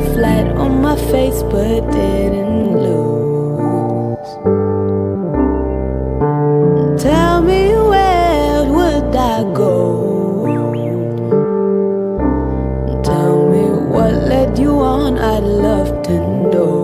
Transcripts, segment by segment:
flight on my face but didn't lose. Tell me where would I go? Tell me what led you on, I'd love to know.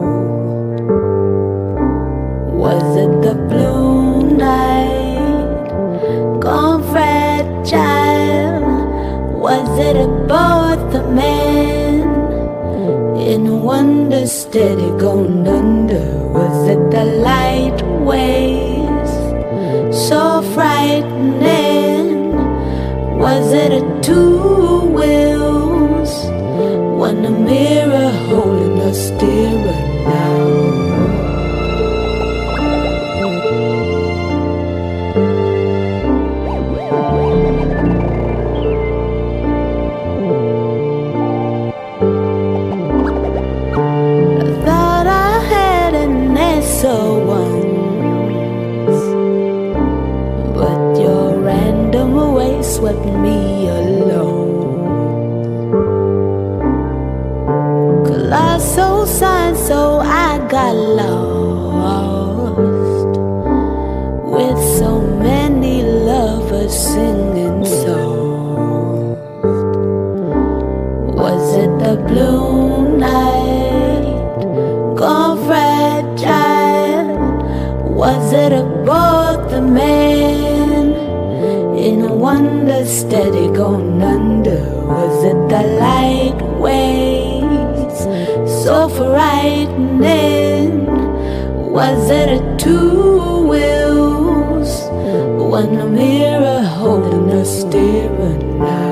Was it the blue night, gone fragile? Was it about the man in wonder, steady gone under? Was it the light waves, so frightening? Was it a two wheels, one a mirror holding a steerer now? So once, but your random way swept me alone. Colossal sign, so I got lost with so many lovers singing soft. Was it the blue night, gone fragile? Was it about the man in wonder, steady gone under? Was it the light waves, so frightening? Was it a two wheels, one a mirror holding a steering now?